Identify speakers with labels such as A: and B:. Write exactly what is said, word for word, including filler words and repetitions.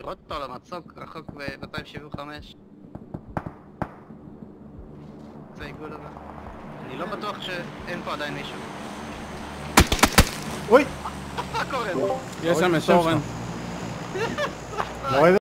A: לראות אותו על המצוק, רחוק ב-מאתיים שבעים וחמש. זה העיגול הזה. אני לא בטוח שאין פה עדיין מישהו.
B: אוי!
A: מה קורה?
C: יש שם את אורן.